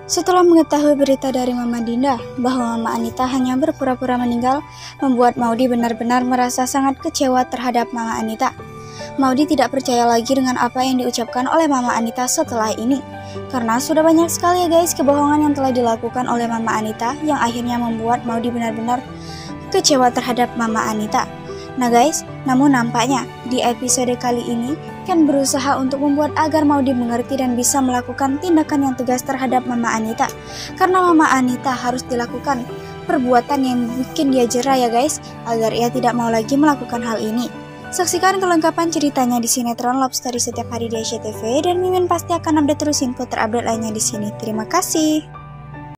Setelah mengetahui berita dari Mama Dinda bahwa Mama Anita hanya berpura-pura meninggal, membuat Maudy benar-benar merasa sangat kecewa terhadap Mama Anita. Maudy tidak percaya lagi dengan apa yang diucapkan oleh Mama Anita setelah ini. Karena sudah banyak sekali ya guys kebohongan yang telah dilakukan oleh Mama Anita yang akhirnya membuat Maudy benar-benar kecewa terhadap Mama Anita. Nah guys, namun nampaknya di episode kali ini Ken berusaha untuk membuat agar Maudy mengerti dan bisa melakukan tindakan yang tegas terhadap Mama Anita. Karena Mama Anita harus dilakukan perbuatan yang bikin dia jera ya guys, agar ia tidak mau lagi melakukan hal ini. Saksikan kelengkapan ceritanya di sinetron Love Story setiap hari di SCTV dan Mimin pasti akan update terus info terupdate lainnya di sini. Terima kasih.